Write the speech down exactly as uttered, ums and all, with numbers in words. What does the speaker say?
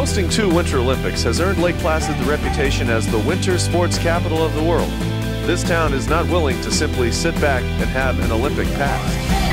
Hosting two Winter Olympics has earned Lake Placid the reputation as the winter sports capital of the world. This town is not willing to simply sit back and have an Olympic past.